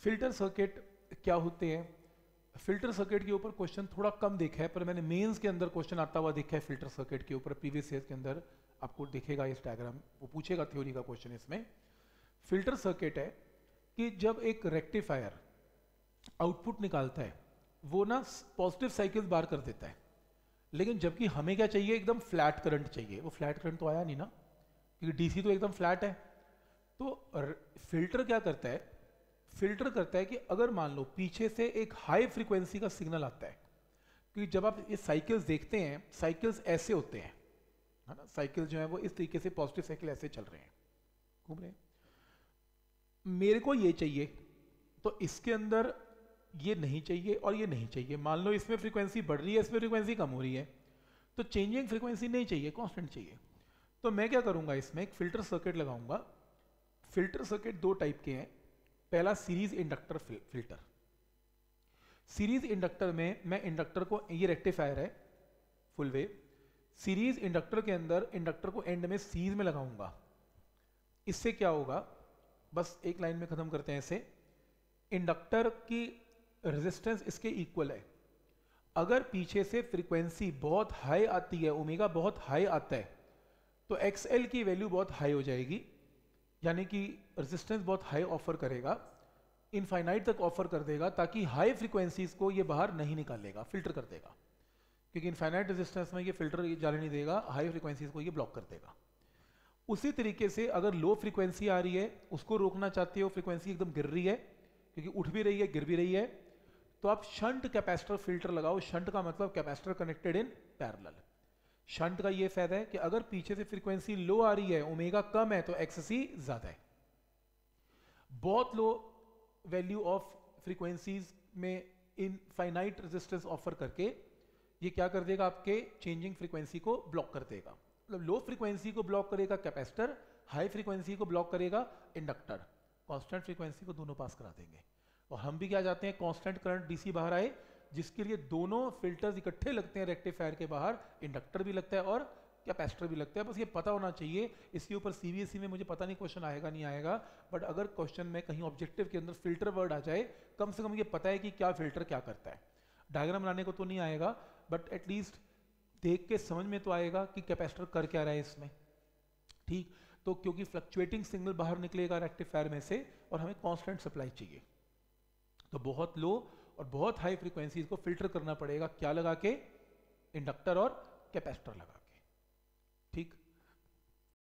Filter circuit क्या होते हैं? फिल्टर सर्किट के ऊपर क्वेश्चन थोड़ा कम देखा है, पर मैंने मेंस के अंदर क्वेश्चन आता हुआ देखा है फिल्टर सर्किट के ऊपर। प्रीवियस ईयर के अंदर आपको दिखेगा इस डायग्राम, वो पूछेगा थ्योरी का क्वेश्चन। इसमें फिल्टर सर्किट है कि जब एक रेक्टिफायर आउटपुट निकालता है वो ना पॉजिटिव साइकिल बार कर देता है, लेकिन जबकि हमें क्या चाहिए, एकदम फ्लैट करंट चाहिए। वो फ्लैट करंट तो आया नहीं ना, क्योंकि डीसी तो एकदम फ्लैट है। तो फिल्टर क्या करता है, फिल्टर करता है कि अगर मान लो पीछे से एक हाई फ्रीक्वेंसी का सिग्नल आता है, क्योंकि जब आप ये साइकिल्स देखते हैं, साइकिल्स ऐसे होते हैं, है ना, साइकिल जो है वो इस तरीके से, पॉजिटिव साइकिल ऐसे चल रहे हैं, घूम रहे हैं। मेरे को ये चाहिए, तो इसके अंदर ये नहीं चाहिए और ये नहीं चाहिए। मान लो इसमें फ्रीक्वेंसी बढ़ रही है, इसमें फ्रीक्वेंसी कम हो रही है, तो चेंजिंग फ्रीक्वेंसी नहीं चाहिए, कांस्टेंट चाहिए। तो मैं क्या करूंगा, इसमें एक फिल्टर सर्किट लगाऊंगा। फिल्टर सर्किट दो टाइप के हैं। पहला series inductor filter. Series inductor में मैं इंडक्टर को, ये रेक्टिफायर है फुल वेव, सीरीज इंडक्टर के अंदर इंडक्टर को एंड में सीरीज में लगाऊंगा। इससे क्या होगा, बस एक लाइन में खत्म करते हैं इसे। इंडक्टर की रेजिस्टेंस इसके इक्वल है। अगर पीछे से फ्रीक्वेंसी बहुत हाई आती है, ओमेगा बहुत हाई आता है, तो एक्सएल की वैल्यू बहुत हाई हो जाएगी, यानी कि रेजिस्टेंस बहुत हाई ऑफर करेगा, इनफाइनाइट तक ऑफर कर देगा, ताकि हाई फ्रीक्वेंसीज को ये बाहर नहीं निकालेगा, फिल्टर कर देगा। क्योंकि इनफाइनाइट रेजिस्टेंस में ये फिल्टर जाने नहीं देगा, हाई फ्रीक्वेंसीज को ये ब्लॉक कर देगा। उसी तरीके से अगर लो फ्रीक्वेंसी आ रही है, उसको रोकना चाहते हो, फ्रीक्वेंसी एकदम गिर रही है, क्योंकि उठ भी रही है गिर भी रही है, तो आप शंट कैपेसिटर फिल्टर लगाओ। शंट का मतलब capacitor connected in parallel. Shunt का ये फायदा है कि अगर पीछे से फ्रीक्वेंसी लो आ रही है, ओमेगा कम है, तो एक्ससी ज्यादा है। बहुत लो वैल्यू ऑफ फ्रीक्वेंसीज में इनफाइनाइट रेजिस्टेंस ऑफर करके ये क्या कर देगा, आपके चेंजिंग फ्रीक्वेंसी को ब्लॉक कर देगा। मतलब लो फ्रीक्वेंसी को ब्लॉक करेगा कैपेसिटर, हाई फ्रीक्वेंसी को ब्लॉक करेगा इंडक्टर। कांस्टेंट फ्रीक्वेंसी को दोनों पास करा देंगे। और हम भी क्या चाहते हैं, कांस्टेंट करंट डीसी बाहर आए, जिसके लिए दोनों फिल्टर्स इकट्ठे लगते हैं रेक्टिफायर के बाहर, इंडक्टर भी लगता है और कैपेसिटर भी लगता है। बस ये पता होना चाहिए। इसके ऊपर सीबीएसई में मुझे पता नहीं क्वेश्चन आएगा नहीं आएगा, बट अगर क्वेश्चन में कहीं ऑब्जेक्टिव के अंदर फिल्टर वर्ड आ जाए, कम से कम ये पता है कि क्या फिल्टर क्या करता है। डायग्राम बनाने को तो नहीं आएगा, बट एटलीस्ट देख के समझ में तो आएगा कि कैपेसिटर कर क्या रहा है इसमें। ठीक, तो क्योंकि फ्लक्चुएटिंग सिग्नल बाहर निकलेगा रेक्टिफायर में से, और हमें कांस्टेंट सप्लाई चाहिए, तो बहुत लो और बहुत हाई फ्रीक्वेंसीज को फिल्टर करना पड़ेगा। क्या लगा के, इंडक्टर और कैपेसिटर लगा के।